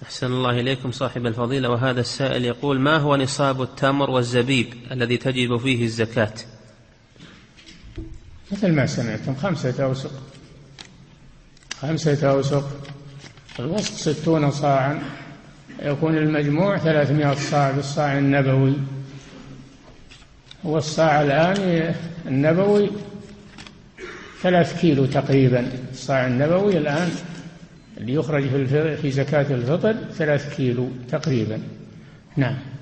أحسن الله إليكم صاحب الفضيلة. وهذا السائل يقول: ما هو نصاب التمر والزبيب الذي تجب فيه الزكاة؟ مثل ما سمعتم 5 أوسق. 5 أوسق، الوسط 60 صاعا، يكون المجموع 300 صاع بالصاع النبوي. والصاع الآن النبوي 3 كيلو تقريبا. الصاع النبوي الآن اللي يخرج في زكاة الفطر 3 كيلو تقريبا. نعم.